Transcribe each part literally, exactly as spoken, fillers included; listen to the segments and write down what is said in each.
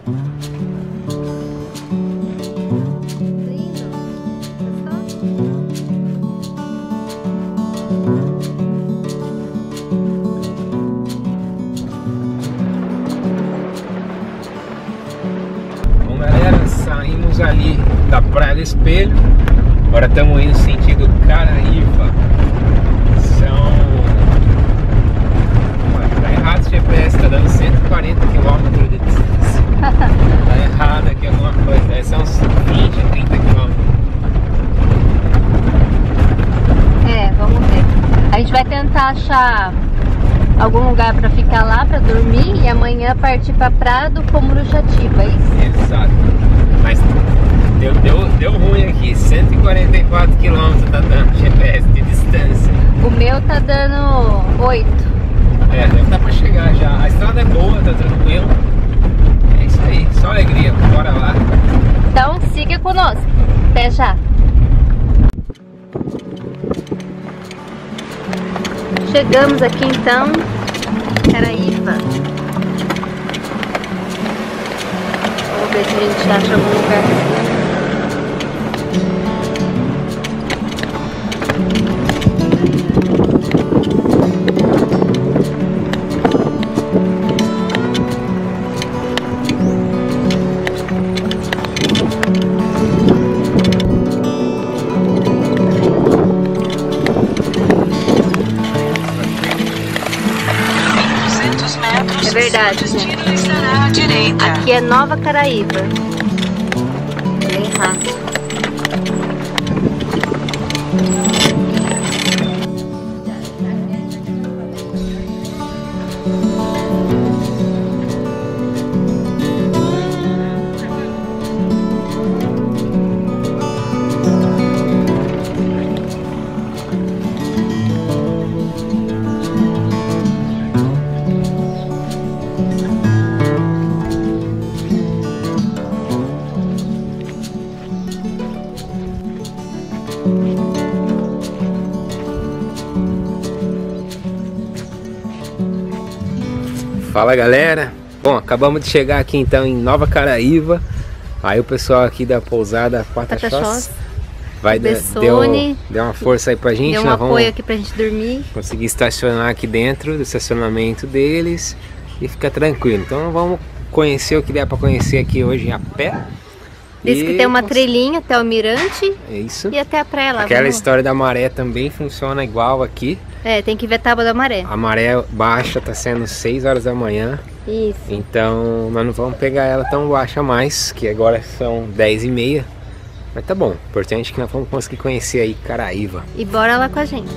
Bom, galera, saímos ali da Praia do Espelho. Agora estamos indo sentido Caraíva. São... Tá errado o G P S, tá dando cento e quarenta quilômetros de distância. Tá errado aqui alguma coisa, deve ser uns vinte, trinta quilômetros. É, vamos ver. A gente vai tentar achar algum lugar pra ficar lá, pra dormir, e amanhã partir pra Praia do Pomurujatiba, é isso? Exato. Mas deu, deu, deu ruim aqui, cento e quarenta e quatro quilômetros tá dando G P S de distância. O meu tá dando oito. É, deve dar pra chegar já. A estrada é boa, tá tranquilo. É isso aí, só alegria, bora lá. Então siga conosco. Até já. Chegamos aqui então, Caraíva. Vamos ver se a gente acha algum lugar. É verdade, gente. Aqui é Nova Caraíva. Bem rápido. Fala, galera, bom, acabamos de chegar aqui então em Nova Caraíva. Aí o pessoal aqui da pousada Pataxós vai dar, deu, deu uma força aí pra gente. Deu um nós apoio vamos aqui pra gente dormir. conseguir estacionar aqui dentro do estacionamento deles e ficar tranquilo. Então vamos conhecer o que der pra conhecer aqui hoje a pé. Diz e... que tem uma trilhinha até o mirante. É isso. E até a praia lá. Aquela vamos... história da maré também funciona igual aqui. É, tem que ver a tábua da maré. A maré baixa tá sendo seis horas da manhã. Isso. Então nós não vamos pegar ela tão baixa mais, que agora são dez e meia. Mas tá bom, o importante é que nós vamos conseguir conhecer aí Caraíva. E bora lá com a gente.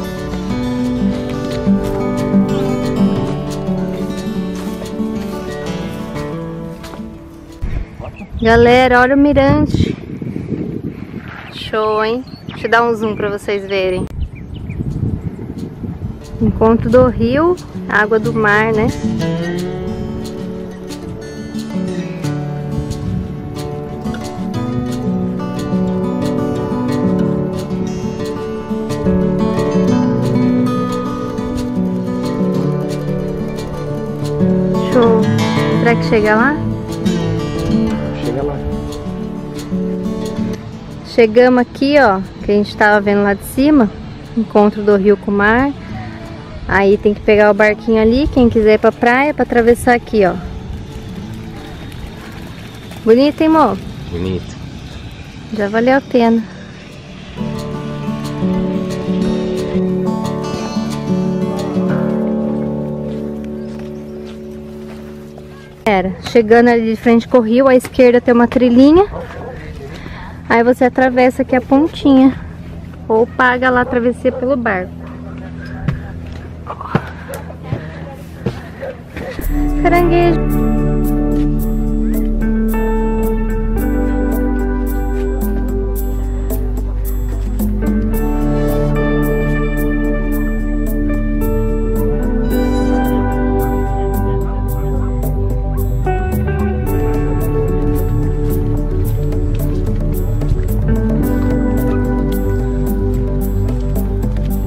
Galera, olha o mirante. Show, hein? Deixa eu dar um zoom pra vocês verem. Encontro do rio, água do mar, né? Show. Será que chega lá? Chega lá. Chegamos aqui, ó, que a gente tava vendo lá de cima. Encontro do rio com o mar. Aí tem que pegar o barquinho ali, quem quiser ir pra praia, pra atravessar aqui, ó. Bonito, hein, amor? Bonito. Já valeu a pena. Era, chegando ali de frente com o rio, à esquerda tem uma trilhinha. Aí você atravessa aqui a pontinha. Ou paga lá a travessia pelo barco. Caranguejo.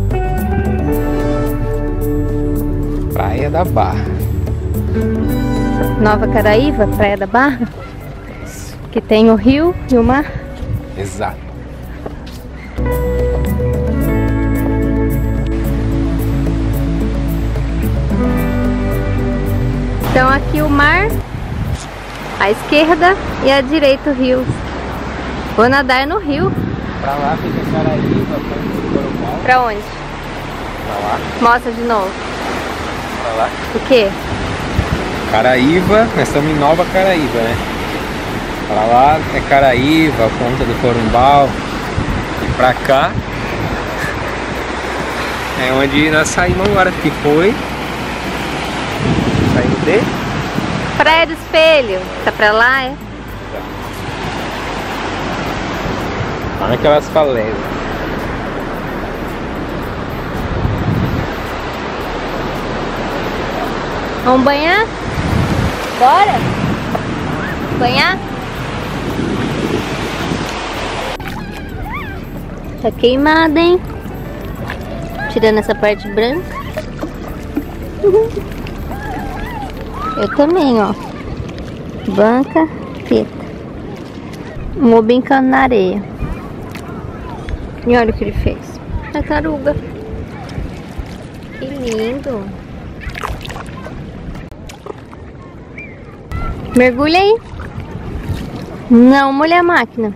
Praia da Barra. Nova Caraíva, Praia da Barra, que tem o rio e o mar. Exato. Então aqui o mar, à esquerda e à direita o rio. Vou nadar no rio. Pra lá fica Caraíva, Ponta do Corumbau. Pra onde? Pra lá. Mostra de novo. Pra lá. O quê? Caraíva, nós estamos em Nova Caraíva, né? Pra lá é Caraíva, Ponta do Corumbau. E pra cá é onde nós saímos agora, que foi saindo de Praia do Espelho. Tá pra lá, é? Olha aquelas falésias. Vamos banhar? Bora? Banhar? Tá queimada, hein? Tirando essa parte branca. Eu também, ó. Branca, preta. Vou brincando na areia. E olha o que ele fez. Tartaruga. Que lindo. Mergulha aí. Não molha a máquina.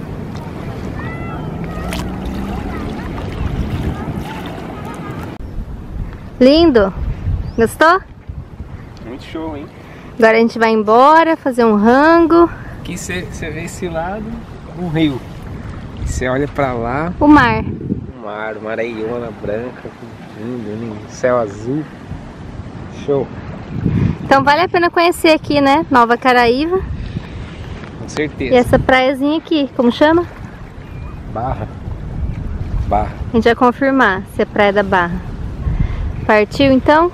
Lindo. Gostou? Muito show, hein? Agora a gente vai embora, fazer um rango. Aqui você vê esse lado, um rio. Você olha pra lá, o mar. O mar, uma areiona branca, lindo, lindo, céu azul. Show. Então vale a pena conhecer aqui, né? Nova Caraíva. Com certeza. E essa praiazinha aqui, como chama? Barra. Barra. A gente vai confirmar se é Praia da Barra. Partiu então?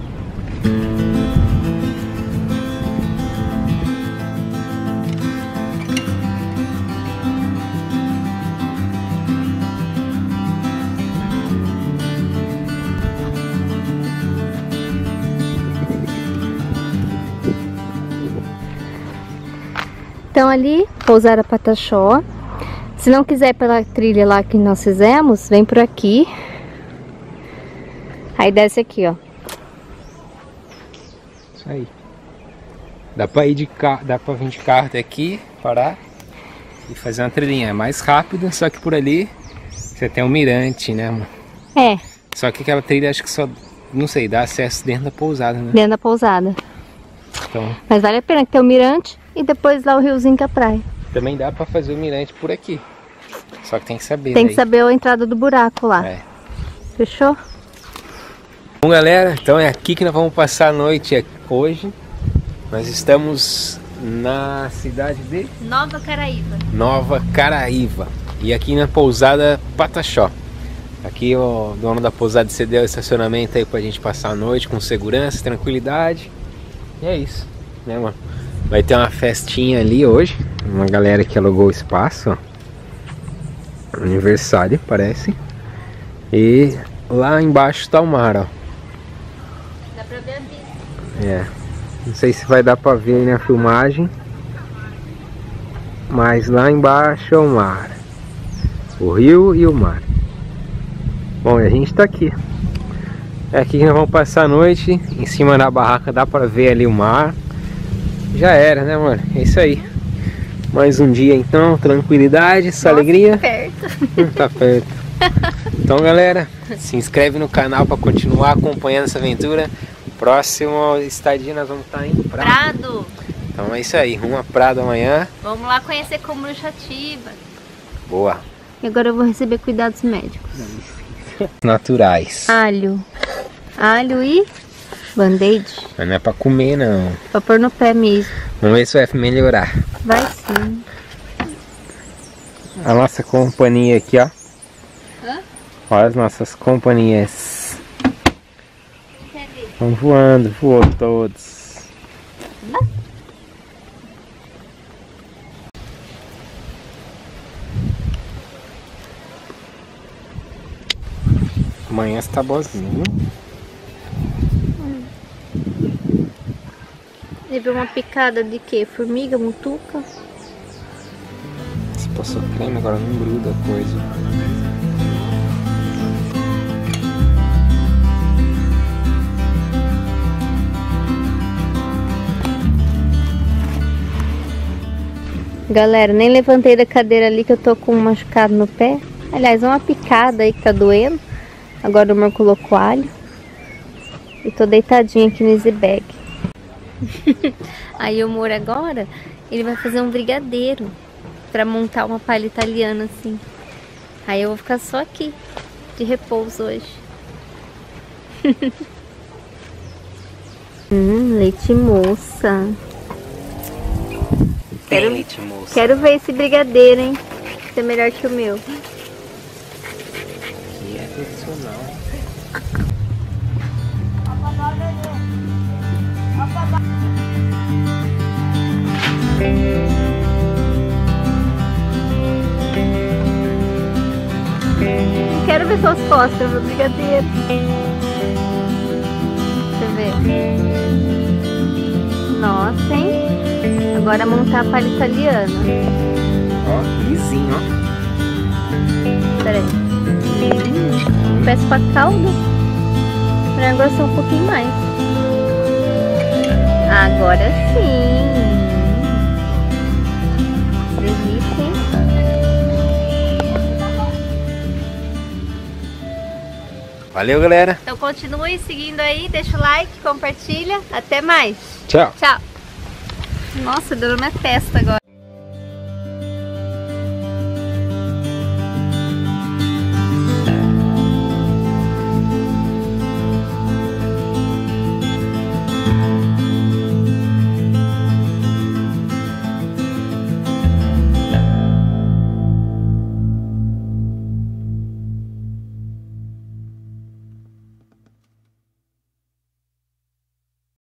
Então ali, Pousada Pataxó. Se não quiser ir pela trilha lá que nós fizemos, vem por aqui. Aí desce aqui, ó. Isso aí. Dá pra ir de carro, dá pra vir de carro até aqui, parar e fazer uma trilhinha. É mais rápido, só que por ali você tem um mirante, né, amor? É. Só que aquela trilha acho que só, não sei, dá acesso dentro da pousada, né? Dentro da pousada. Então, mas vale a pena que tem o mirante e depois lá o riozinho que é a praia. Também dá pra fazer o mirante por aqui. Só que tem que saber. Tem daí. que saber a entrada do buraco lá. É. Fechou? Bom, galera, então é aqui que nós vamos passar a noite hoje. Nós estamos na cidade de Nova Caraíva. Nova Caraíva. E aqui na pousada Pataxó. Aqui o dono da pousada cedeu o estacionamento aí pra gente passar a noite com segurança, tranquilidade. E é isso, né, mano? Vai ter uma festinha ali hoje. Uma galera que alugou o espaço, ó. Aniversário, parece. E lá embaixo tá o mar, ó. Dá pra ver a vista. É. Não sei se vai dar pra ver aí na filmagem. Mas lá embaixo é o mar. O rio e o mar. Bom, e a gente tá aqui. É aqui que nós vamos passar a noite. Em cima da barraca dá pra ver ali o mar. Já era, né, mano? É isso aí. Mais um dia então, tranquilidade, essa Nossa, alegria. Tá perto. Tá perto. Então, galera, se inscreve no canal para continuar acompanhando essa aventura. Próximo estadia nós vamos estar em Prado. Prado. Então é isso aí, rumo a Prado amanhã. Vamos lá conhecer Coruxativa. Boa. E agora eu vou receber cuidados médicos. Naturais. Alho. Alho e band-aid. Mas não é pra comer, não. Pra pôr no pé mesmo. Vamos ver se vai melhorar. Vai sim. A nossa companhia aqui, ó. Hã? Olha as nossas companhias. Estão voando, voou todos. Hã? Amanhã está boazinho. Levei uma picada de quê? Formiga, mutuca? Se passou creme, agora não gruda a coisa. Galera, nem levantei da cadeira ali que eu tô com um machucado no pé. Aliás, uma picada aí que tá doendo. Agora o amor colocou alho. E tô deitadinha aqui no easy bag. Aí o amor agora, ele vai fazer um brigadeiro pra montar uma palha italiana assim. Aí eu vou ficar só aqui, de repouso hoje. hum, leite moça. Quero, leite moça. Quero ver esse brigadeiro, hein? Ser melhor que o meu. Que é tradicional. Quero ver suas costas no brigadeiro. Deixa eu ver. Nossa, hein? Agora montar a palha italiana. Ó, lisinho, ó. Pera aí. Hum, peço pra calda. Pra engrossar um pouquinho mais. Agora sim. Delícia, hein? Valeu, galera. Então continue seguindo aí, deixa o like, compartilha. Até mais. Tchau. Tchau. Nossa, deu na minha testa agora.